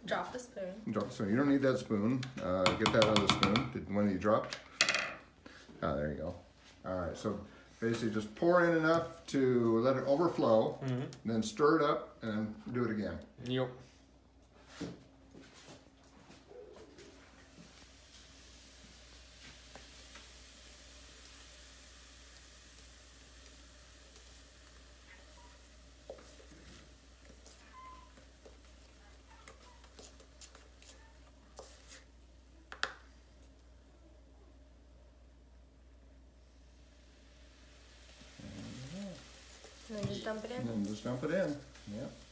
Drop the spoon. Drop the spoon. You don't need that spoon. Get that other spoon, the one that you dropped. Ah, there you go. All right, so basically just pour in enough to let it overflow, then stir it up and do it again. Yep. And then just dump it in. And then just dump it in. Yep.